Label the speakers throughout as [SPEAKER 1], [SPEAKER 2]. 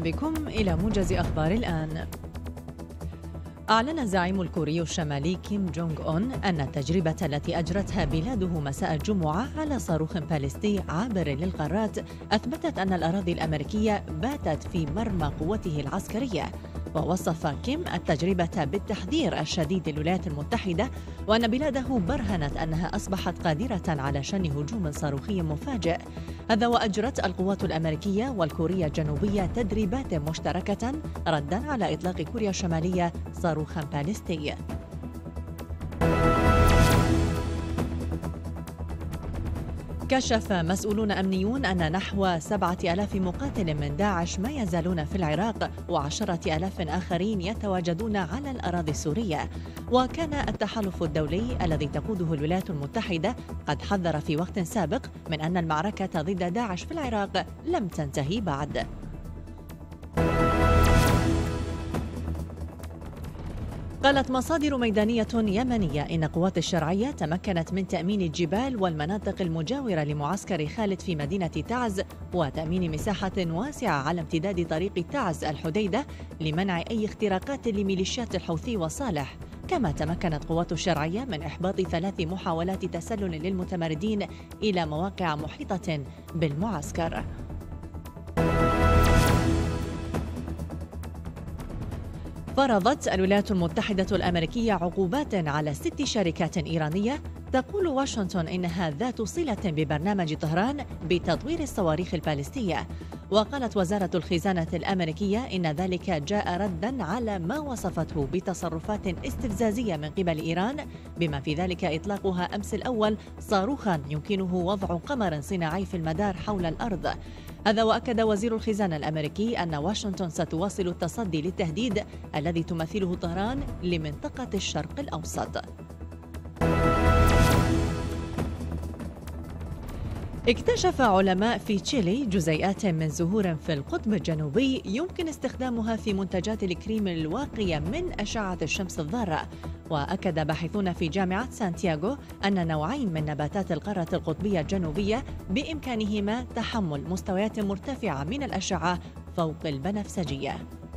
[SPEAKER 1] بكم إلى موجز أخبار الآن. أعلن الزعيم الكوري الشمالي كيم جونغ أون أن التجربة التي أجرتها بلاده مساء الجمعة على صاروخ باليستي عابر للقارات أثبتت أن الأراضي الأمريكية باتت في مرمى قوته العسكرية. ووصف كيم التجربة بالتحذير الشديد للولايات المتحدة، وأن بلاده برهنت أنها أصبحت قادرة على شن هجوم صاروخي مفاجئ. هذا وأجرت القوات الأمريكية والكورية الجنوبية تدريبات مشتركة ردا على إطلاق كوريا الشمالية صاروخا باليستي. كشف مسؤولون أمنيون أن نحو 7,000 مقاتل من داعش ما يزالون في العراق، و10,000 آخرين يتواجدون على الأراضي السورية. وكان التحالف الدولي الذي تقوده الولايات المتحدة قد حذر في وقت سابق من أن المعركة ضد داعش في العراق لم تنتهي بعد. قالت مصادر ميدانية يمنية إن قوات الشرعية تمكنت من تأمين الجبال والمناطق المجاورة لمعسكر خالد في مدينة تعز، وتأمين مساحة واسعة على امتداد طريق تعز الحديدة لمنع أي اختراقات لميليشيات الحوثي وصالح. كما تمكنت قوات الشرعية من إحباط 3 محاولات تسلل للمتمردين إلى مواقع محيطة بالمعسكر. فرضت الولايات المتحدة الأمريكية عقوبات على 6 شركات إيرانية. تقول واشنطن إنها ذات صلة ببرنامج طهران بتطوير الصواريخ الباليستية. وقالت وزارة الخزانة الأمريكية إن ذلك جاء رداً على ما وصفته بتصرفات استفزازية من قبل إيران، بما في ذلك إطلاقها أمس الأول صاروخاً يمكنه وضع قمر صناعي في المدار حول الأرض. هذا وأكد وزير الخزانة الأمريكي أن واشنطن ستواصل التصدي للتهديد الذي تمثله طهران لمنطقة الشرق الأوسط. اكتشف علماء في تشيلي جزيئات من زهور في القطب الجنوبي يمكن استخدامها في منتجات الكريم الواقية من أشعة الشمس الضارة. وأكد باحثون في جامعة سانتياغو أن نوعين من نباتات القارة القطبية الجنوبية بإمكانهما تحمل مستويات مرتفعة من الأشعة فوق البنفسجية.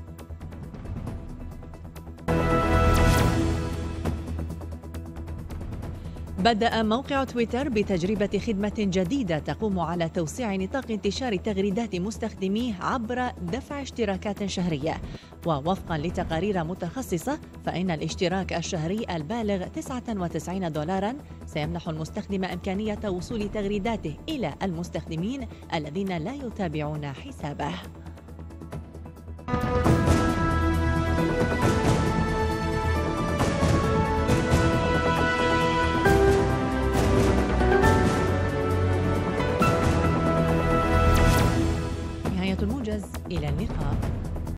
[SPEAKER 1] بدأ موقع تويتر بتجربة خدمة جديدة تقوم على توسيع نطاق انتشار تغريدات مستخدميه عبر دفع اشتراكات شهرية. ووفقا لتقارير متخصصة فإن الاشتراك الشهري البالغ $99 سيمنح المستخدم إمكانية وصول تغريداته إلى المستخدمين الذين لا يتابعون حسابه. الموجز، إلى اللقاء.